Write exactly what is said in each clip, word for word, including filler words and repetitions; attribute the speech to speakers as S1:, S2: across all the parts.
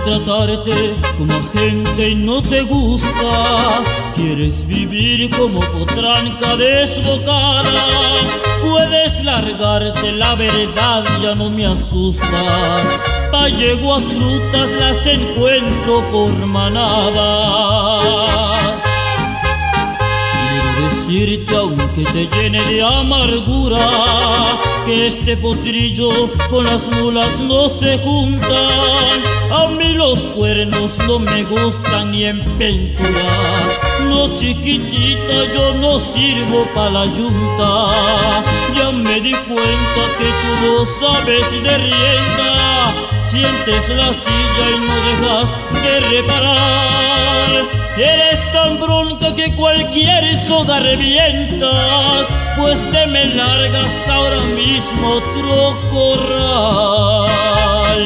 S1: tratarte como a gente y no te gusta. Quieres vivir como potranca desbocada. Puedes largarte, la verdad ya no me asusta. Pa' yeguas frutas las encuentro por manadas. Quiero decirte, aunque te llene de amargura, que este potrillo con las mulas no se juntan. A mí los cuernos no me gustan ni en pintura. No, chiquitita, yo no sirvo pa' la yunta. Ya me di cuenta que tú no sabes de rienda. Sientes la silla y no dejas de reparar. Eres tan bronca que cualquier soga revientas. Pues te me largas ahora mismo otro corral.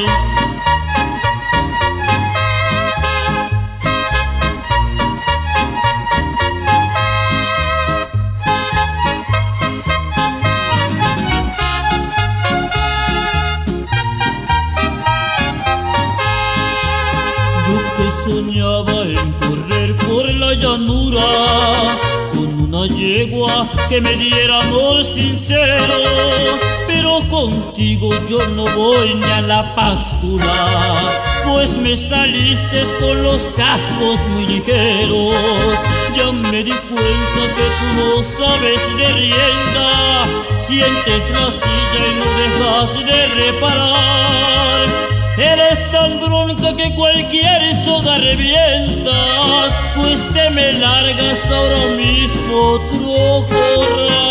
S1: Yo que soñaba en correr por la llanura con una yegua que me diera amor sincero, pero contigo yo no voy ni a la pastura, pues me saliste con los cascos muy ligeros. Ya me di cuenta que tú no sabes de rienda. Sientes la silla y no dejas de reparar. Eres tan bronca que cualquier soga revientas, pues te me largas ahora mismo otro corral.